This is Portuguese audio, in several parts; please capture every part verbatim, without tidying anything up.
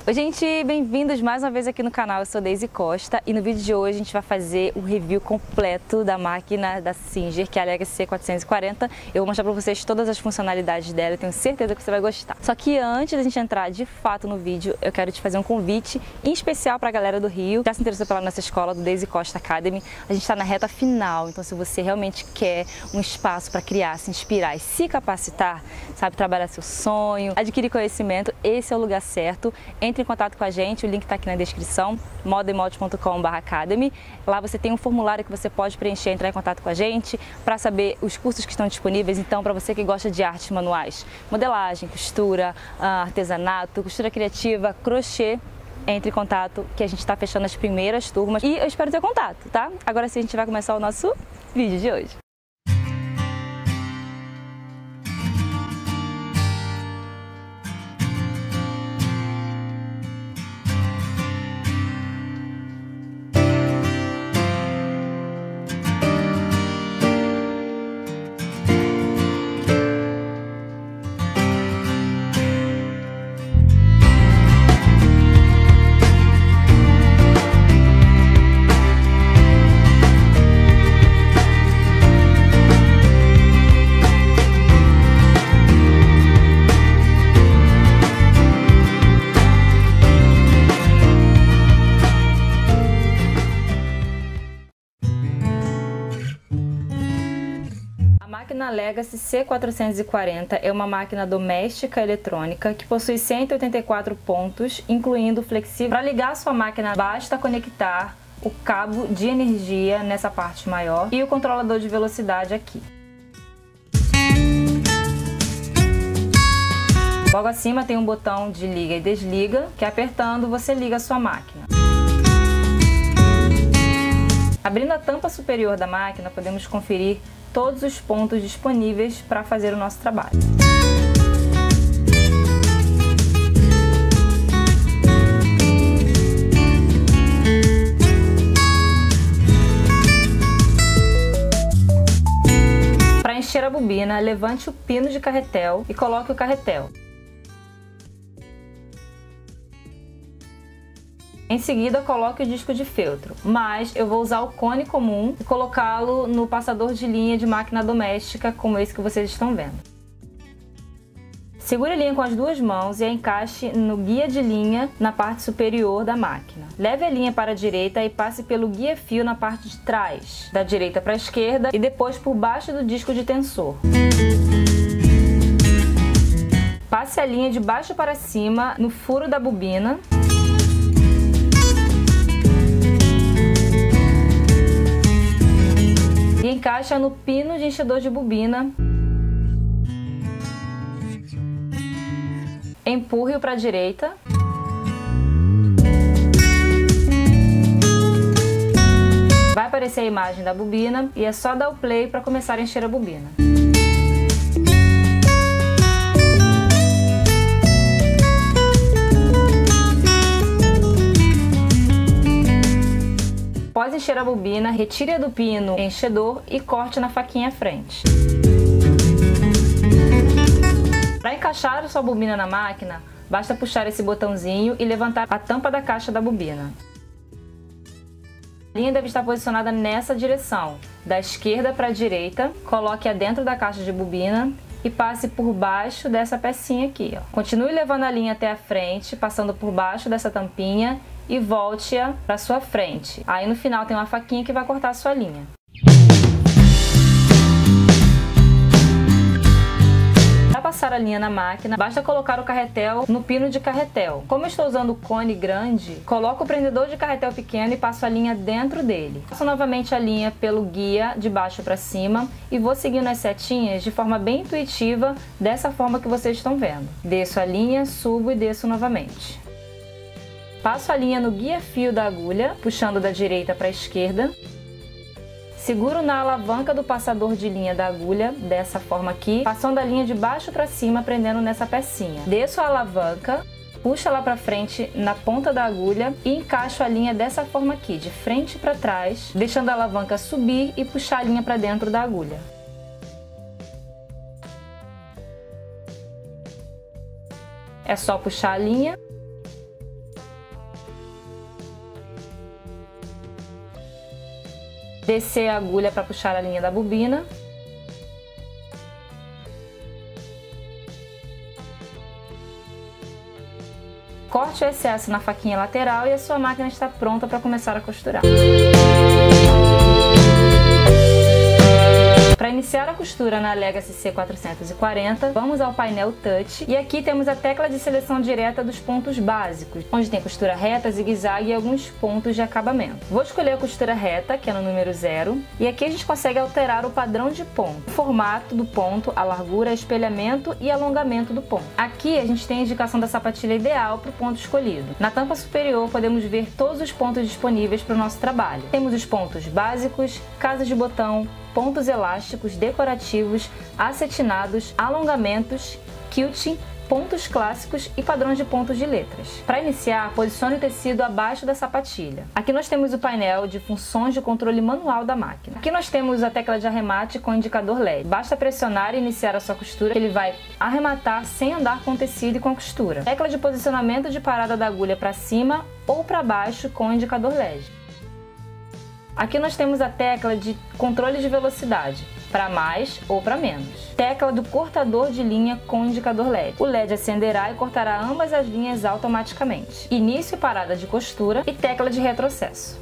Oi gente, bem-vindos mais uma vez aqui no canal, eu sou Deise Costa e no vídeo de hoje a gente vai fazer o review completo da máquina da Singer, que é a Legacy C quatrocentos e quarenta. Eu vou mostrar pra vocês todas as funcionalidades dela, eu tenho certeza que você vai gostar. Só que antes da gente entrar de fato no vídeo, eu quero te fazer um convite em especial pra galera do Rio. Já se interessou pela nossa escola, do Deise Costa Academy? A gente tá na reta final, então se você realmente quer um espaço para criar, se inspirar e se capacitar, sabe, trabalhar seu sonho, adquirir conhecimento, esse é o lugar certo. Entre em contato com a gente, o link está aqui na descrição, moda e molde ponto com barra academy. Lá você tem um formulário que você pode preencher, entrar em contato com a gente para saber os cursos que estão disponíveis. Então, para você que gosta de artes manuais, modelagem, costura, artesanato, costura criativa, crochê, entre em contato que a gente está fechando as primeiras turmas e eu espero ter contato, tá? Agora sim a gente vai começar o nosso vídeo de hoje. A máquina Legacy C quatrocentos e quarenta é uma máquina doméstica eletrônica que possui cento e oitenta e quatro pontos, incluindo o flexível. Para ligar a sua máquina, basta conectar o cabo de energia nessa parte maior e o controlador de velocidade aqui. Logo acima tem um botão de liga e desliga, que apertando você liga a sua máquina. Abrindo a tampa superior da máquina, podemos conferir todos os pontos disponíveis para fazer o nosso trabalho. Para encher a bobina, levante o pino de carretel e coloque o carretel. Em seguida, coloque o disco de feltro, mas eu vou usar o cone comum e colocá-lo no passador de linha de máquina doméstica, como esse que vocês estão vendo. Segure a linha com as duas mãos e a encaixe no guia de linha na parte superior da máquina. Leve a linha para a direita e passe pelo guia-fio na parte de trás, da direita para a esquerda e depois por baixo do disco de tensor. Passe a linha de baixo para cima no furo da bobina. E encaixa no pino de enchedor de bobina. Empurre-o para a direita. Vai aparecer a imagem da bobina e é só dar o play para começar a encher a bobina. Após encher a bobina, retire-a do pino enchedor e corte na faquinha à frente. Para encaixar a sua bobina na máquina, basta puxar esse botãozinho e levantar a tampa da caixa da bobina. A linha deve estar posicionada nessa direção, da esquerda para a direita. Coloque-a dentro da caixa de bobina e passe por baixo dessa pecinha aqui, ó. Continue levando a linha até a frente, passando por baixo dessa tampinha e volte-a para sua frente. Aí no final tem uma faquinha que vai cortar a sua linha. Para passar a linha na máquina, basta colocar o carretel no pino de carretel. Como eu estou usando o cone grande, coloco o prendedor de carretel pequeno e passo a linha dentro dele. Passo novamente a linha pelo guia de baixo para cima e vou seguindo as setinhas de forma bem intuitiva, dessa forma que vocês estão vendo. Desço a linha, subo e desço novamente. Passo a linha no guia-fio da agulha, puxando da direita para a esquerda. Seguro na alavanca do passador de linha da agulha, dessa forma aqui, passando a linha de baixo para cima, prendendo nessa pecinha. Desço a alavanca, puxo ela para frente na ponta da agulha e encaixo a linha dessa forma aqui, de frente para trás, deixando a alavanca subir e puxar a linha para dentro da agulha. É só puxar a linha Descer a agulha para puxar a linha da bobina. Corte o excesso na faquinha lateral e a sua máquina está pronta para começar a costurar. Para iniciar a costura na Legacy C quatrocentos e quarenta, vamos ao painel Touch e aqui temos a tecla de seleção direta dos pontos básicos, onde tem costura reta, zigue-zague e alguns pontos de acabamento. Vou escolher a costura reta, que é no número zero, e aqui a gente consegue alterar o padrão de ponto, o formato do ponto, a largura, espelhamento e alongamento do ponto. Aqui a gente tem a indicação da sapatilha ideal para o ponto escolhido. Na tampa superior podemos ver todos os pontos disponíveis para o nosso trabalho. Temos os pontos básicos, casas de botão, pontos elásticos, decorativos, acetinados, alongamentos, quilting, pontos clássicos e padrões de pontos de letras. Para iniciar, posicione o tecido abaixo da sapatilha. Aqui nós temos o painel de funções de controle manual da máquina. Aqui nós temos a tecla de arremate com indicador L E D. Basta pressionar e iniciar a sua costura, que ele vai arrematar sem andar com o tecido e com a costura. Tecla de posicionamento de parada da agulha para cima ou para baixo com indicador L E D. Aqui nós temos a tecla de controle de velocidade, para mais ou para menos. Tecla do cortador de linha com indicador L E D. O L E D acenderá e cortará ambas as linhas automaticamente. Início e parada de costura e tecla de retrocesso.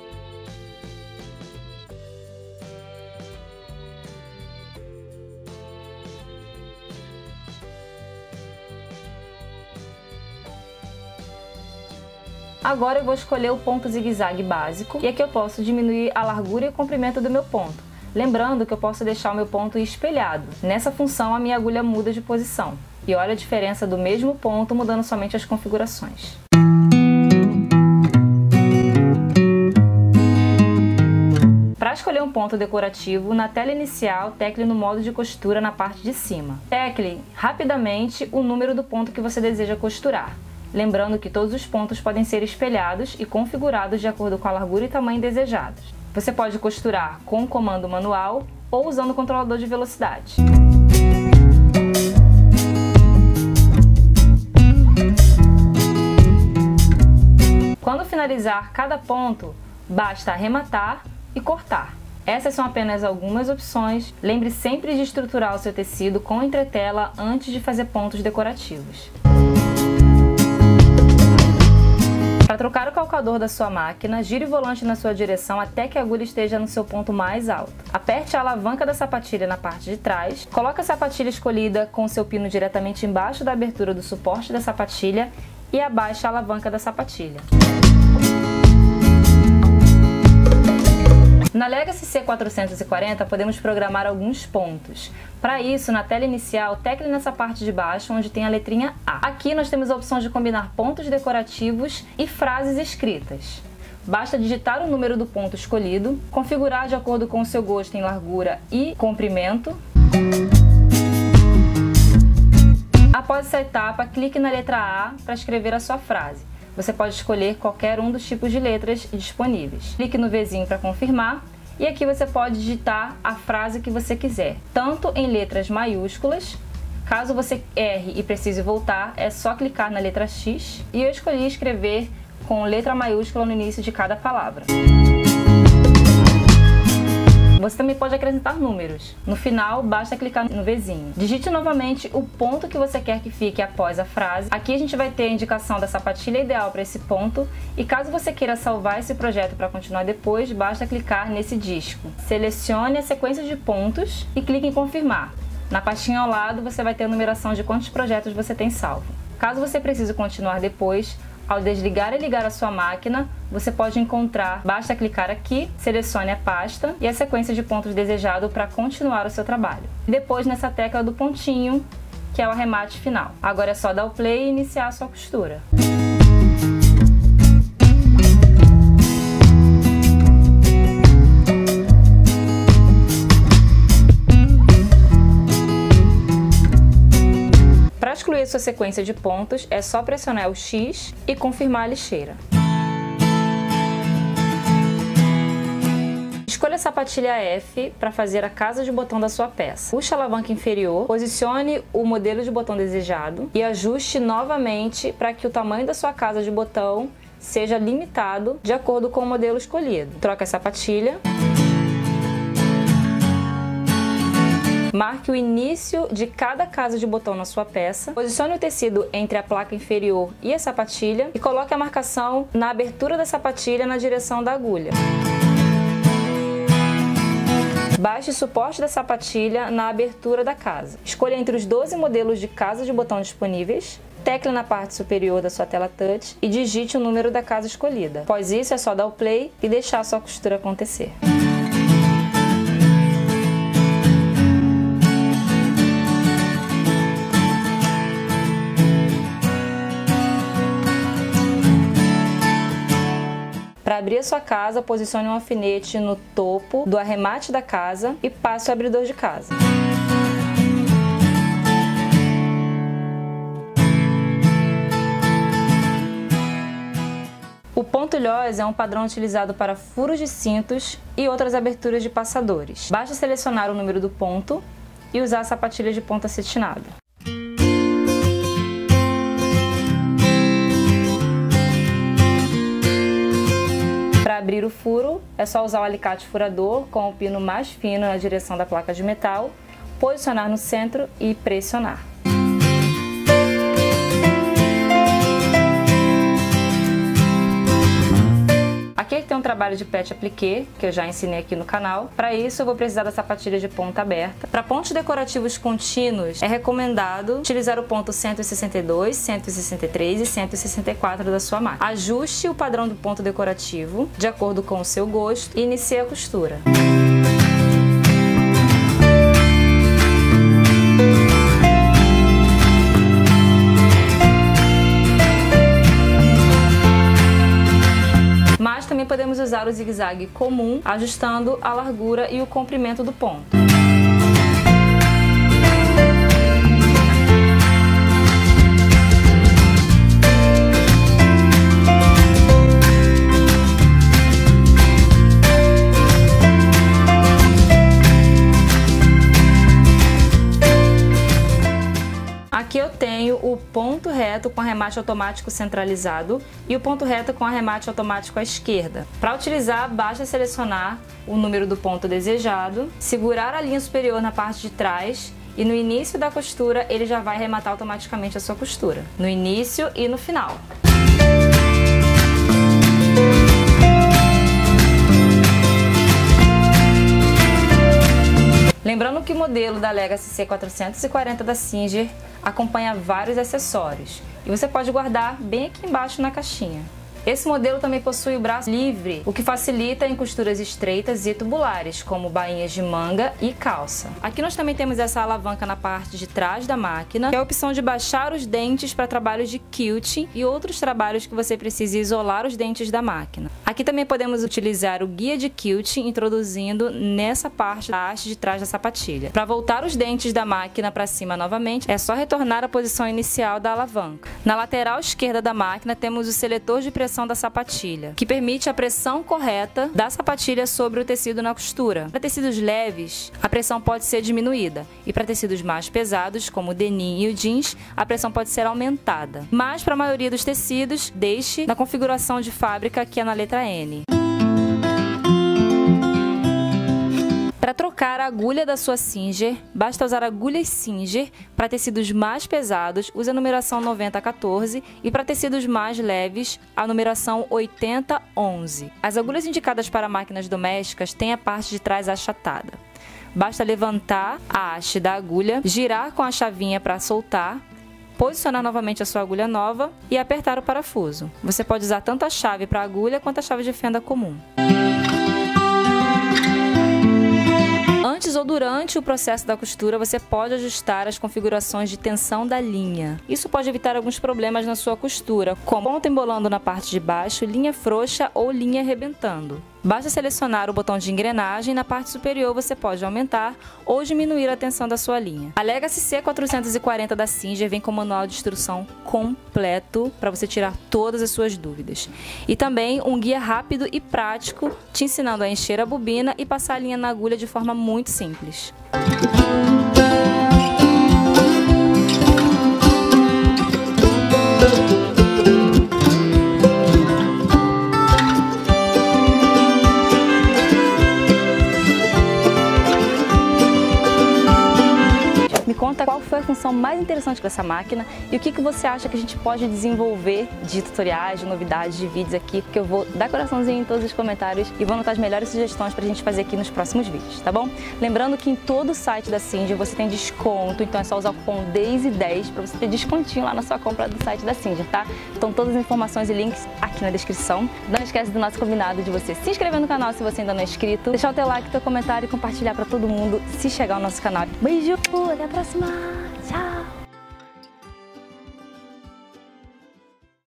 Agora eu vou escolher o ponto zigue-zague básico e aqui eu posso diminuir a largura e o comprimento do meu ponto. Lembrando que eu posso deixar o meu ponto espelhado. Nessa função a minha agulha muda de posição. E olha a diferença do mesmo ponto mudando somente as configurações. Para escolher um ponto decorativo, na tela inicial, tecle no modo de costura na parte de cima. Tecle rapidamente o número do ponto que você deseja costurar. Lembrando que todos os pontos podem ser espelhados e configurados de acordo com a largura e tamanho desejados. Você pode costurar com o comando manual ou usando o controlador de velocidade. Quando finalizar cada ponto, basta arrematar e cortar. Essas são apenas algumas opções. Lembre sempre de estruturar o seu tecido com entretela antes de fazer pontos decorativos. Para trocar o calcador da sua máquina, gire o volante na sua direção até que a agulha esteja no seu ponto mais alto. Aperte a alavanca da sapatilha na parte de trás, coloque a sapatilha escolhida com o seu pino diretamente embaixo da abertura do suporte da sapatilha e abaixe a alavanca da sapatilha. Na Legacy C quatrocentos e quarenta podemos programar alguns pontos. Para isso, na tela inicial, tecle nessa parte de baixo onde tem a letrinha A. Aqui nós temos a opção de combinar pontos decorativos e frases escritas. Basta digitar o número do ponto escolhido, configurar de acordo com o seu gosto em largura e comprimento. Após essa etapa, clique na letra A para escrever a sua frase. Você pode escolher qualquer um dos tipos de letras disponíveis. Clique no Vzinho para confirmar e aqui você pode digitar a frase que você quiser, tanto em letras maiúsculas. Caso você erre e precise voltar, é só clicar na letra X e eu escolhi escrever com letra maiúscula no início de cada palavra. Você também pode acrescentar números. No final, basta clicar no Vzinho. Digite novamente o ponto que você quer que fique após a frase. Aqui a gente vai ter a indicação da sapatilha ideal para esse ponto. E caso você queira salvar esse projeto para continuar depois, basta clicar nesse disco. Selecione a sequência de pontos e clique em confirmar. Na pastinha ao lado, você vai ter a numeração de quantos projetos você tem salvo. Caso você precise continuar depois, ao desligar e ligar a sua máquina, você pode encontrar, basta clicar aqui, selecione a pasta e a sequência de pontos desejado para continuar o seu trabalho. Depois nessa tecla do pontinho, que é o arremate final. Agora é só dar o play e iniciar a sua costura. Para excluir sua sequência de pontos, é só pressionar o X e confirmar a lixeira. Escolha a sapatilha F para fazer a casa de botão da sua peça. Puxe a alavanca inferior, posicione o modelo de botão desejado e ajuste novamente para que o tamanho da sua casa de botão seja limitado de acordo com o modelo escolhido. Troque a sapatilha. Marque o início de cada casa de botão na sua peça, posicione o tecido entre a placa inferior e a sapatilha e coloque a marcação na abertura da sapatilha na direção da agulha. Baixe o suporte da sapatilha na abertura da casa. Escolha entre os doze modelos de casa de botão disponíveis, tecle na parte superior da sua tela touch e digite o número da casa escolhida. Após isso, é só dar o play e deixar a sua costura acontecer. Para abrir a sua casa, posicione um alfinete no topo do arremate da casa e passe o abridor de casa. O pontilhós é um padrão utilizado para furos de cintos e outras aberturas de passadores. Basta selecionar o número do ponto e usar a sapatilha de ponta acetinada. Para abrir o furo, é só usar o alicate furador com o pino mais fino na direção da placa de metal, posicionar no centro e pressionar. Aqui tem um trabalho de pet appliqué, que eu já ensinei aqui no canal. Para isso eu vou precisar da sapatilha de ponta aberta. Para pontos decorativos contínuos, é recomendado utilizar o ponto cento e sessenta e dois, cento e sessenta e três e cento e sessenta e quatro da sua máquina. Ajuste o padrão do ponto decorativo de acordo com o seu gosto e inicie a costura. Mas também podemos usar o zigue-zague comum, ajustando a largura e o comprimento do ponto. Aqui eu tenho o ponto reto com arremate automático centralizado e o ponto reto com arremate automático à esquerda. Para utilizar, basta selecionar o número do ponto desejado, segurar a linha superior na parte de trás e no início da costura ele já vai arrematar automaticamente a sua costura, no início e no final. Lembrando que o modelo da Legacy C quatrocentos e quarenta da Singer acompanha vários acessórios e você pode guardar bem aqui embaixo na caixinha. Esse modelo também possui o braço livre, o que facilita em costuras estreitas e tubulares, como bainhas de manga e calça. Aqui nós também temos essa alavanca na parte de trás da máquina, que é a opção de baixar os dentes para trabalhos de quilting e outros trabalhos que você precise isolar os dentes da máquina. Aqui também podemos utilizar o guia de quilting introduzindo nessa parte da haste de trás da sapatilha. Para voltar os dentes da máquina para cima novamente, é só retornar à posição inicial da alavanca. Na lateral esquerda da máquina temos o seletor de pressão da sapatilha, que permite a pressão correta da sapatilha sobre o tecido na costura. Para tecidos leves, a pressão pode ser diminuída, e para tecidos mais pesados, como o denim e o jeans, a pressão pode ser aumentada. Mas para a maioria dos tecidos, deixe na configuração de fábrica, que é na letra N. Para trocar a agulha da sua Singer, basta usar agulhas Singer. Para tecidos mais pesados, use a numeração noventa quatorze e para tecidos mais leves, a numeração oitenta onze. As agulhas indicadas para máquinas domésticas têm a parte de trás achatada. Basta levantar a haste da agulha, girar com a chavinha para soltar, posicionar novamente a sua agulha nova e apertar o parafuso. Você pode usar tanto a chave para a agulha quanto a chave de fenda comum. Antes ou durante o processo da costura, você pode ajustar as configurações de tensão da linha. Isso pode evitar alguns problemas na sua costura, como ponta embolando na parte de baixo, linha frouxa ou linha arrebentando. Basta selecionar o botão de engrenagem e na parte superior você pode aumentar ou diminuir a tensão da sua linha. A Legacy C quatrocentos e quarenta da Singer vem com manual de instrução completo para você tirar todas as suas dúvidas. E também um guia rápido e prático te ensinando a encher a bobina e passar a linha na agulha de forma muito simples. mais interessante com essa máquina e o que, que você acha que a gente pode desenvolver de tutoriais, de novidades, de vídeos aqui, que eu vou dar coraçãozinho em todos os comentários e vou anotar as melhores sugestões pra gente fazer aqui nos próximos vídeos, tá bom? Lembrando que em todo o site da Singer você tem desconto, então é só usar o cupom Daisy dez para você ter descontinho lá na sua compra do site da Singer, tá? Então todas as informações e links aqui na descrição. Não esquece do nosso combinado de você se inscrever no canal se você ainda não é inscrito, deixar o teu like, teu comentário e compartilhar para todo mundo se chegar ao nosso canal. Beijo, até a próxima!